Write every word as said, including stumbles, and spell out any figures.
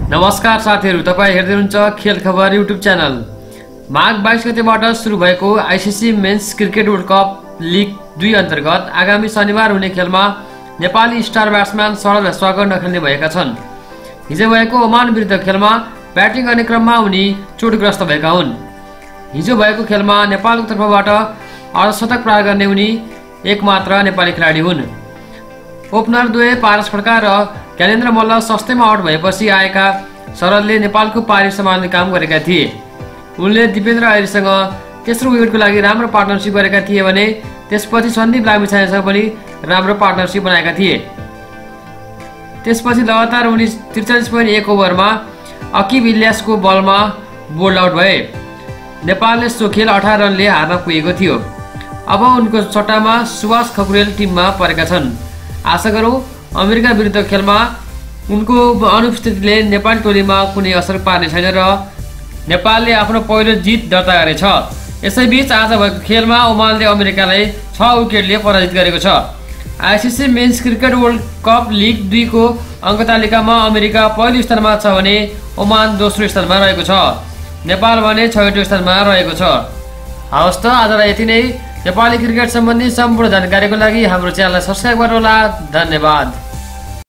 नमस्कार साथीहरु, तपाई हेर्दै हुनुहुन्छ खेल खबर युट्युब च्यानल। माघ बाइस गतेबाट सुरु भएको ICC men's cricket world cup league दुई अन्तर्गत आगामी शनिबार हुने खेलमा नेपाली स्टार ब्याट्सम्यान सरल स्वागत नखेल्ने भएका छन्। हिजो भएको ओमान विरुद्ध खेलमा ब्याटिङ गर्ने क्रममा उनी चोटग्रस्त भएका हुन्। हिजो भएको खेलमा नेपालको तर्फबाट अर्धशतक प्रहार गर्ने उनी एकमात्र नेपाली खेलाडी हुन्। ओपनर द्वय पारस खड्का र ज्ञानेन्द्र मल्ल सस्तैमा आउट भएपछि आएका सरलले नेपालको पारी सम्हाल्ने काम गरेका थिए। उनले दिपेन्द्र आर्यसँग तेस्रो विकेटको लागि राम्रो पार्टनरसिप गरेका थिए भने त्यसपछि सन्दीप लामिछानेसँग पनि राम्रो पार्टनरसिप बनाएका थिए। त्यसपछि लगातार उनी त्रिचालिस पोइन्ट एक ओभरमा अकिब इलियासको बलमा बोल्ड आउट भए। नेपालले सो खेल अठार रनले हार्न पुगेको थियो। अब उनको सट्टामा सुभाष खकुरेल टिममा परेका छन्। आशा गरौँ अमेरिका विरुद्ध खेलमा उनको अनुपस्थितिले नेपाली टोलीमा कुनै असर पार्ने छैन र नेपालले आफ्नो पहिलो जित दर्ता गरेछ। यसैबीच आज भएको खेलमा ओमानले अमेरिकालाई छ विकेटले पराजित गरेको छ। ICC men's cricket world cup league दुई को अङ्क तालिकामा अमेरिका पहिलो स्थानमा छ भने ओमान दोस्रो स्थानमा रहेको छ। नेपाल भने छैटौँ स्थानमा रहेको छ। हवस् त, आजलाई यति नै। नेपाली क्रिकेट सम्बन्धी सम्पूर्ण जानकारीको लागि हाम्रो च्यानललाई सब्स्क्राइब गर्नुहोला। धन्यवाद।